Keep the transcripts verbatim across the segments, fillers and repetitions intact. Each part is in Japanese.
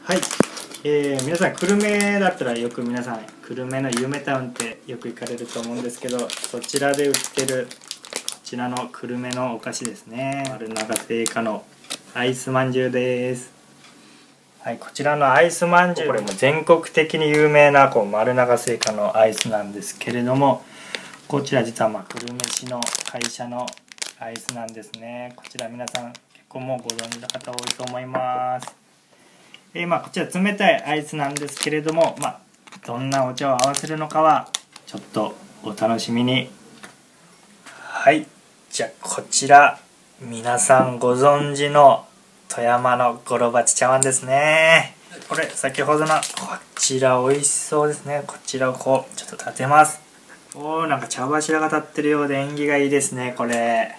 はい、えー、皆さん久留米だったらよく皆さん久留米の夢タウンってよく行かれると思うんですけど、そちらで売ってるこちらの久留米のお菓子ですね。丸永製菓のアイスまんじゅうです。はい、こちらのアイスまんじゅう、これも全国的に有名なこう丸永製菓のアイスなんですけれども、こちら実はまあ久留米市の会社のアイスなんですね。こちら皆さん結構もうご存知の方多いと思います。えー、まあこちら冷たいアイスなんですけれども、まあどんなお茶を合わせるのかはちょっとお楽しみに。はい、じゃあこちら皆さんご存知の富山のゴロバチ茶碗ですね。これ先ほどのこちら美味しそうですね。こちらをこうちょっと立てます。おお、なんか茶柱が立ってるようで縁起がいいですね。これ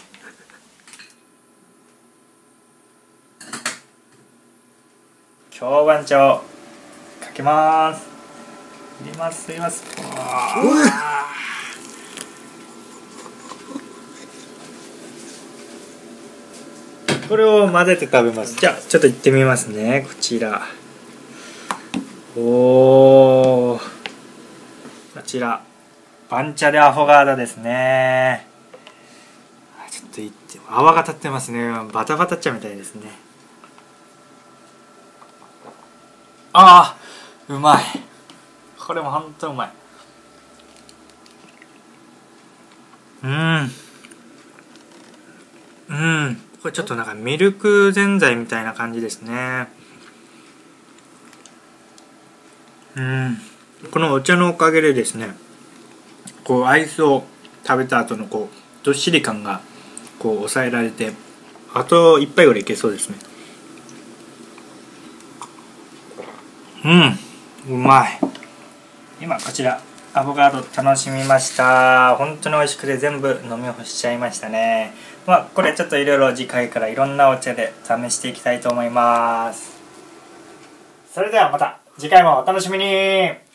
京番茶をかけます。入れます入れます。これを混ぜて食べます。じゃあちょっといってみますね。こちらおー、こちら番茶でアフォガードですね。ちょっといって泡が立ってますね。バタバタ茶みたいですね。あー、うまい。これもほんとうまい。うんうんこれちょっとなんかミルクぜんざいみたいな感じですね。うんこのお茶のおかげでですね、こうアイスを食べた後のこうどっしり感がこう抑えられて、あと一杯ぐらいいけそうですね。うんうまい。今こちらアボカド楽しみました。本当に美味しくて全部飲み干しちゃいましたね。まあこれちょっといろいろ次回からいろんなお茶で試していきたいと思います。それではまた次回もお楽しみに。